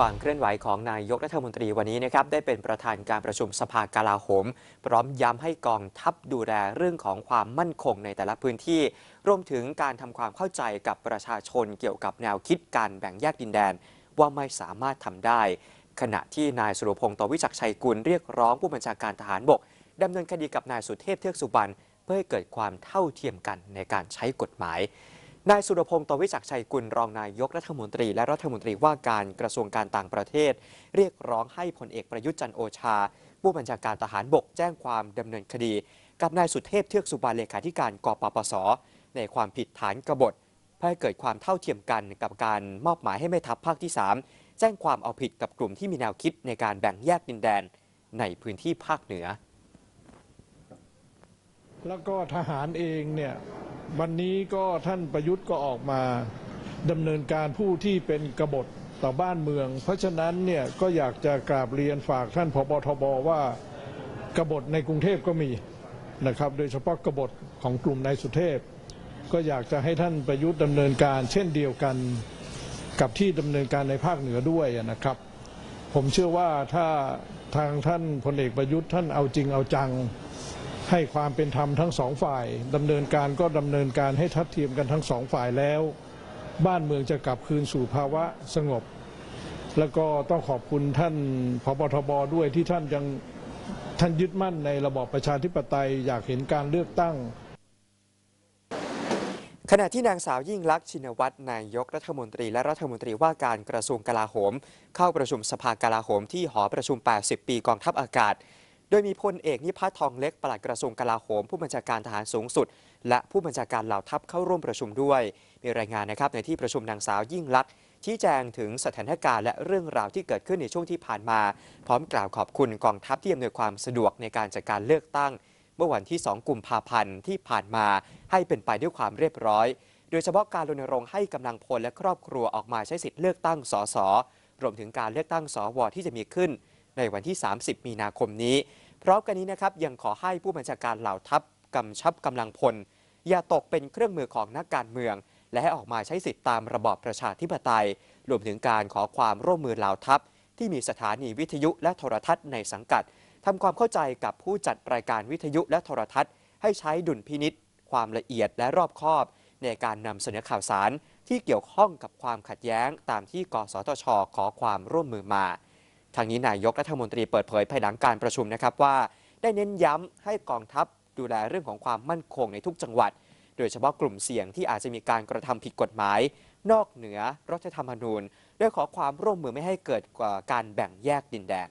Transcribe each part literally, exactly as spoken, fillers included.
ความเคลื่อนไหวของนายกรัฐมนตรีวันนี้นะครับได้เป็นประธานการประชุมสภากลาโหมพร้อมย้ำให้กองทัพดูแลเรื่องของความมั่นคงในแต่ละพื้นที่รวมถึงการทำความเข้าใจกับประชาชนเกี่ยวกับแนวคิดการแบ่งแยกดินแดนว่าไม่สามารถทำได้ขณะที่นายสุรพงษ์ ตวิจักรชัยกุลเรียกร้องผู้บัญชาการทหารบกดำเนินคดีกับนายสุเทพเทือกสุบรรณเพื่อให้เกิดความเท่าเทียมกันในการใช้กฎหมายนายสุรพงษ์ ตวิจักรชัยกุลรองนายกรัฐมนตรีและรัฐมนตรีว่าการกระทรวงการต่างประเทศเรียกร้องให้พลเอกประยุทธ์จันทร์โอชาผู้บัญชาการทหารบกแจ้งความดำเนินคดีกับนายสุเทพเทือกสุบรรณเลขาธิการกปปสในความผิดฐานกบฏเพื่อให้เกิดความเท่าเทียมกันกับการมอบหมายให้แม่ทัพภาคที่สามแจ้งความเอาผิดกับกลุ่มที่มีแนวคิดในการแบ่งแยกดินแดนในพื้นที่ภาคเหนือแล้วก็ทหารเองเนี่ยวันนี้ก็ท่านประยุทธ์ก็ออกมาดำเนินการผู้ที่เป็นกบฏต่อบ้านเมืองเพราะฉะนั้นเนี่ยก็อยากจะกราบเรียนฝากท่านผบ.ทบ.ว่ากบฏในกรุงเทพก็มีนะครับโดยเฉพาะกบฏของกลุ่มนายสุเทพก็อยากจะให้ท่านประยุทธ์ดำเนินการเช่นเดียวกันกับที่ดำเนินการในภาคเหนือด้วยนะครับผมเชื่อว่าถ้าทางท่านพลเอกประยุทธ์ท่านเอาจริงเอาจังให้ความเป็นธรรมทั้งสองฝ่ายดำเนินการก็ดำเนินการให้ทัดเทียมกันทั้งสองฝ่ายแล้วบ้านเมืองจะกลับคืนสู่ภาวะสงบแล้วก็ต้องขอบคุณท่านผบ.ทบ.ด้วยที่ท่านยังท่านยึดมั่นในระบอบประชาธิปไตยอยากเห็นการเลือกตั้งขณะที่นางสาวยิ่งลักษณ์ชินวัตรนายกรัฐมนตรีและรัฐมนตรีว่าการกระทรวงกลาโหมเข้าประชุมสภากลาโหมที่หอประชุมแปดสิบปีกองทัพอากาศโดยมีพลเอกนิพัฒน์ทองเล็กปลัดกระทรวงกลาโหมผู้บัญชาการทหารสูงสุดและผู้บัญชาการเหล่าทัพเข้าร่วมประชุมด้วยมีรายงานนะครับในที่ประชุมนางสาวยิ่งลักษณ์ชี้แจงถึงสถานการณ์และเรื่องราวที่เกิดขึ้นในช่วงที่ผ่านมาพร้อมกล่าวขอบคุณกองทัพที่อำนวยความสะดวกในการจัดการเลือกตั้งเมื่อวันที่สองกุมภาพันธ์ที่ผ่านมาให้เป็นไปด้วยความเรียบร้อยโดยเฉพาะการรณรงค์ให้กำลังพลและครอบครัวออกมาใช้สิทธิ์เลือกตั้งสสรวมถึงการเลือกตั้งสวที่จะมีขึ้นในวันที่สามสิบมีนาคมนี้พร้อมกันนี้นะครับยังขอให้ผู้บัญชาการเหล่าทัพกำชับกำลังพลอย่าตกเป็นเครื่องมือของนักการเมืองและให้ออกมาใช้สิทธิตามระบอบประชาธิปไตยรวมถึงการขอความร่วมมือเหล่าทัพที่มีสถานีวิทยุและโทรทัศน์ในสังกัดทำความเข้าใจกับผู้จัดรายการวิทยุและโทรทัศน์ให้ใช้ดุลพินิจความละเอียดและรอบคอบในการนำเสนอข่าวสารที่เกี่ยวข้องกับความขัดแย้งตามที่กสทช.ขอความร่วมมือมาทางนี้นายกรัฐมนตรีเปิดเผยภายหลังการประชุมนะครับว่าได้เน้นย้ำให้กองทัพดูแลเรื่องของความมั่นคงในทุกจังหวัดโดยเฉพาะกลุ่มเสี่ยงที่อาจจะมีการกระทำผิดกฎหมายนอกเหนือรัฐธรรมนูญโดยขอความร่วมมือไม่ให้เกิดการแบ่งแยกดินแดน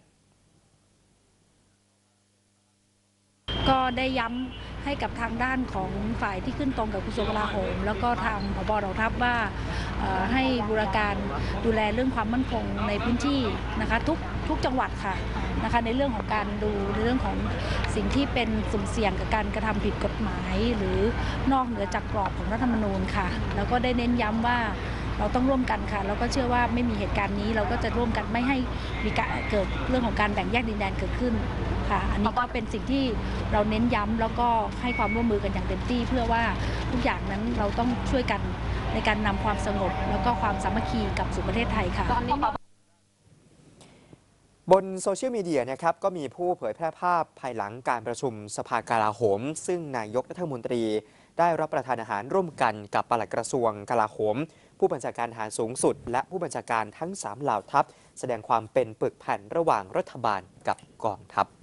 ก็ได้ย้ำให้กับทางด้านของฝ่ายที่ขึ้นตรงกับกระทรวงกลาโหมแล้วก็ทางผบ.เหล่าทัพว่าให้บูรการดูแลเรื่องความมั่นคงในพื้นที่นะคะทุกทุกจังหวัดค่ะนะคะในเรื่องของการดูในเรื่องของสิ่งที่เป็นสุ่มเสี่ยงกับการกระทำผิดกฎหมายหรือนอกเหนือจากกรอบของรัฐธรรมนูญค่ะแล้วก็ได้เน้นย้ำว่าเราต้องร่วมกันค่ะแล้วก็เชื่อว่าไม่มีเหตุการณ์นี้เราก็จะร่วมกันไม่ให้มีการเกิดเรื่องของการแบ่งแยกดินแดนเกิดขึ้นค่ะอันนี้ก็เป็นสิ่งที่เราเน้นย้ำแล้วก็ให้ความร่วมมือกันอย่างเต็มที่เพื่อว่าทุกอย่างนั้นเราต้องช่วยกันในการนำความสงบแล้วก็ความสามัคคีกลับสู่ประเทศไทยค่ะบนโซเชียลมีเดียนะครับก็มีผู้เผยแพร่ภาพภายหลังการประชุมสภากลาโหมซึ่งนายกรัฐมนตรีได้รับประทานอาหารร่วมกันกับปลัดกระทรวงกลาโหมผู้บัญชาการทหารสูงสุดและผู้บัญชาการทั้งสามเหล่าทัพแสดงความเป็นปึกแผ่นระหว่างรัฐบาลกับกองทัพ